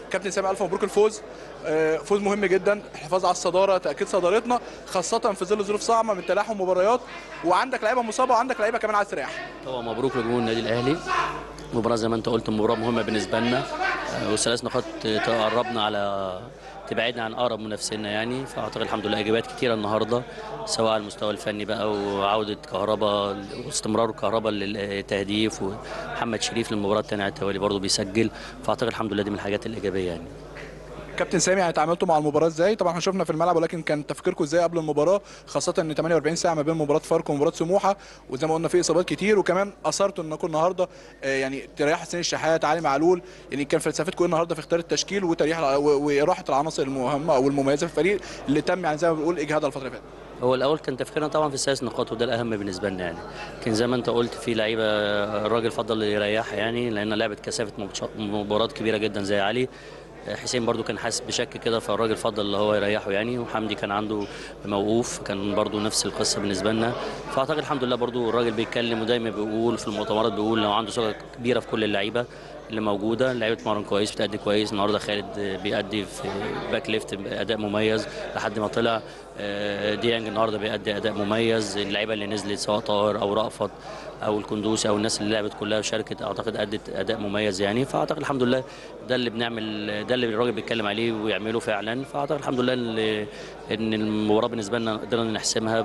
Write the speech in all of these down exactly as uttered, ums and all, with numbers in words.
كابتن سامي الف مبروك الفوز، فوز مهم جدا، الحفاظ على الصداره، تاكيد صدارتنا خاصه في ظل ظروف صعبه من تلاحم مباريات، وعندك لعيبه مصابه وعندك لعيبه كمان عايز تريح. طبعا مبروك لجمهور النادي الاهلي. مباراه زي ما انت قلت مباراه مهمه بالنسبه لنا، والثلاث نقاط تقربنا على تبعدنا عن اقرب منافسينا يعني. فاعتقد الحمد لله ايجابيات كتيره النهارده، سواء على المستوى الفني بقى وعوده كهربا واستمرار كهربا للتهديف، ومحمد شريف للمباراه الثانيه على التوالي برضه بيسجل. فاعتقد الحمد لله دي من الحاجات الايجابيه يعني. كابتن سامي يعني اتعاملتوا مع المباراه ازاي؟ طبعا احنا شفنا في الملعب، ولكن كان تفكيركم ازاي قبل المباراه، خاصه ان ثمانية وأربعين ساعه ما بين مباراه فاركو ومباراه سموحه، وزي ما قلنا في اصابات كتير، وكمان اثرتوا انكم النهارده يعني تريحوا حسين الشحات، علي معلول، يعني كان فلسفتكم النهارده في اختيار التشكيل وتريح واراحه العناصر المهمه او المميزه في الفريق اللي تم يعني زي ما بنقول اجهادها الفتره اللي فاتت. هو الاول كان تفكيرنا طبعا في الثلاث نقاط، وده الاهم بالنسبه لنا يعني. كان زي ما انت قلت في لعيبه الراجل فضل يريحها يعني، لان لعبت كثافه مباريات كبيره جدا زي علي. حسين برضو كان حاسس بشك كده، فالراجل فضل اللي هو يريحه يعني. وحمدي كان عنده موقوف، كان برضو نفس القصه بالنسبه لنا. فاعتقد الحمد لله برضو الراجل بيتكلم ودايما بيقول في المؤتمرات، بيقول لو عنده ثقه كبيره في كل اللعيبه اللي موجوده. اللعيبه بتتمرن كويس، بتأدي كويس. النهارده خالد بيأدي في باك ليفت اداء مميز لحد ما طلع. ديانج النهارده بيأدي اداء مميز. اللعيبه اللي نزلت سواء طاهر او رأفت او الكندوسي او الناس اللي لعبت كلها وشاركت، اعتقد ادت اداء مميز يعني. فاعتقد الحمد لله ده اللي بنعمل، ده اللي الراجل بيتكلم عليه ويعمله فعلا. فاعتقد الحمد لله ان المباراه بالنسبه لنا قدرنا نحسمها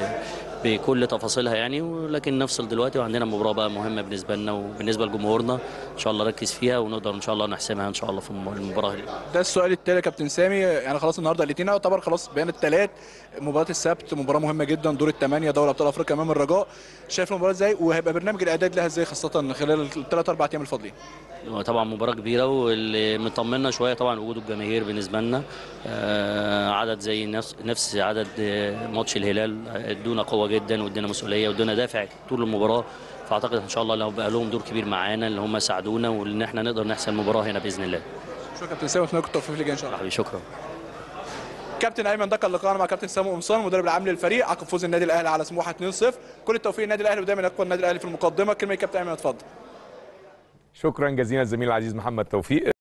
بكل تفاصيلها يعني. ولكن نفصل دلوقتي وعندنا مباراه بقى مهمه بالنسبه لنا وبالنسبه لجمهورنا، ان شاء الله نركز فيها ونقدر ان شاء الله نحسمها ان شاء الله في المباراه دي. ده السؤال التالي يا كابتن سامي، يعني خلاص النهارده الاثنين يعتبر خلاص بيان الثلاث، مباراه السبت مباراه مهمه جدا، دور الثمانيه دوري ابطال افريقيا امام الرجاء، شايف المباراه ازاي وهيبقى برنامج الاعداد لها ازاي خاصه خلال الثلاث اربع ايام الفاضلين؟ طبعا مباراه كبيره، واللي مطمنا شويه طبعا وجود الجماهير بالنسبه لنا. آه عدد زي نفس نفس عدد ماتش الهلال ادونا قوه جدا وادونا مسؤوليه وادونا دافع طول المباراه. فاعتقد ان شاء الله لو بقى لهم دور كبير معانا، اللي هم ساعدونا وان احنا نقدر نحسم المباراه هنا باذن الله. شكرا كابتن سامي، اتمنى لكم التوفيق اللي جاي ان شاء الله. حبيبي شكرا. كابتن ايمن، ده كان لقاءنا مع كابتن سامي قمصان المدرب العام للفريق عقب فوز النادي الاهلي على سموحه اتنين صفر. كل التوفيق للنادي الاهلي، ودايما يبقى النادي الاهلي في المقدمه. كلمه كابتن ايمن اتفضل. شكرا جزيلا الزميل العزيز محمد توفيق.